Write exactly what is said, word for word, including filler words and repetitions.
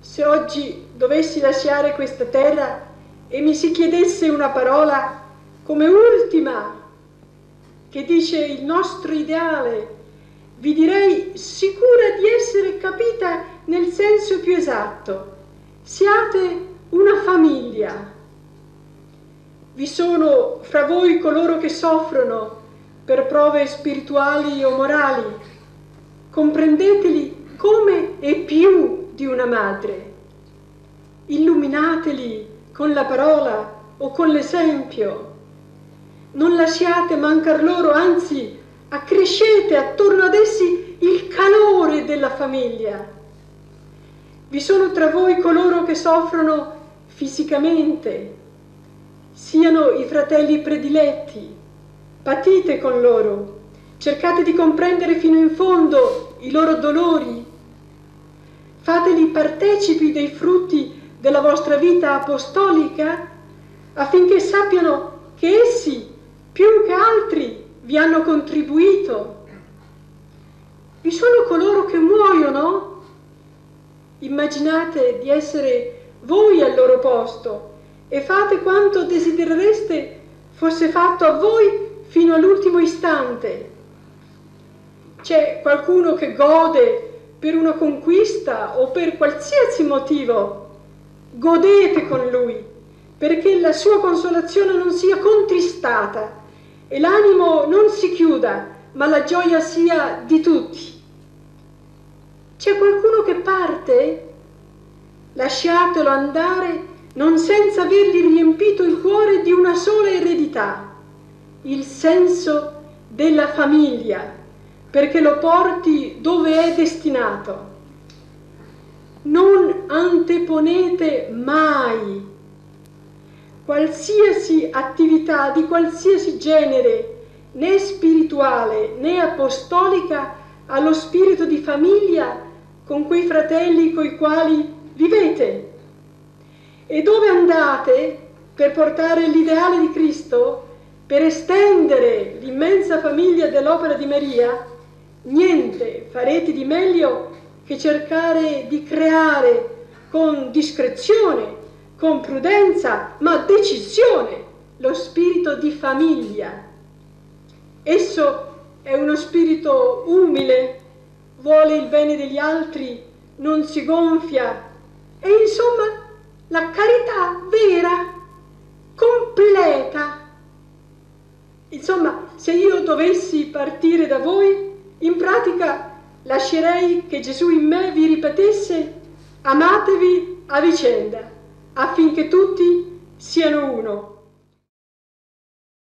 se oggi dovessi lasciare questa terra e mi si chiedesse una parola come ultima che dice il nostro ideale, vi direi sicura di essere capita nel senso più esatto: siate una famiglia. Vi sono fra voi coloro che soffrono per prove spirituali o morali. Comprendeteli come e più di una madre. Illuminateli con la parola o con l'esempio. Non lasciate mancar loro, anzi accrescete attorno ad essi il calore della famiglia. Vi sono tra voi coloro che soffrono fisicamente, siano i fratelli prediletti, patite con loro, cercate di comprendere fino in fondo i loro dolori, fateli partecipi dei frutti della vostra vita apostolica affinché sappiano che essi, più che altri, vi hanno contribuito. Vi sono coloro che muoiono? Immaginate di essere voi al loro posto e fate quanto desiderereste fosse fatto a voi fino all'ultimo istante. C'è qualcuno che gode per una conquista o per qualsiasi motivo. Godete con lui, perché la sua consolazione non sia contristata e l'animo non si chiuda, ma la gioia sia di tutti. C'è qualcuno che parte? Lasciatelo andare non senza avergli riempito il cuore di una sola eredità, il senso della famiglia, perché lo porti dove è destinato. Non anteponete mai qualsiasi attività di qualsiasi genere, né spirituale né apostolica, allo spirito di famiglia con quei fratelli coi quali vivete. E dove andate per portare l'ideale di Cristo, per estendere l'immensa famiglia dell'opera di Maria, niente farete di meglio che cercare di creare con discrezione, con prudenza, ma decisione, lo spirito di famiglia. Esso è uno spirito umile, vuole il bene degli altri, non si gonfia, e insomma la carità vera, completa. Insomma, se io dovessi partire da voi, in pratica lascerei che Gesù in me vi ripetesse: amatevi a vicenda, affinché tutti siano uno.